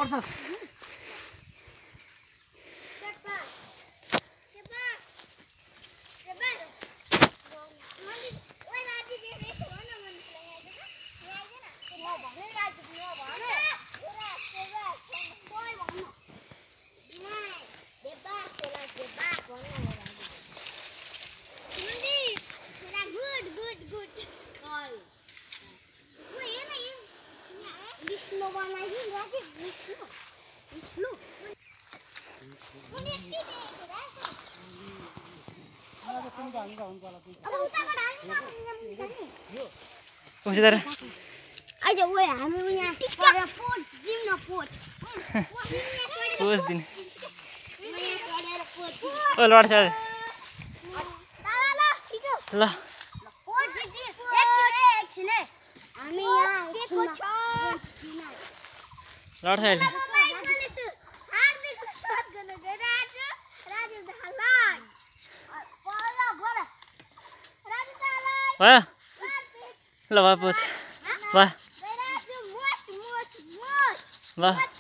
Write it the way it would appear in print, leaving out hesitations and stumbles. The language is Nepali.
पर्छ अहिले ओए हामी यहाँ पोज दिउँ न पोज दिन ओ लड्छ ल हामी यहाँ लड्छ अहिले भयो ल भयो पोछ भयो भयो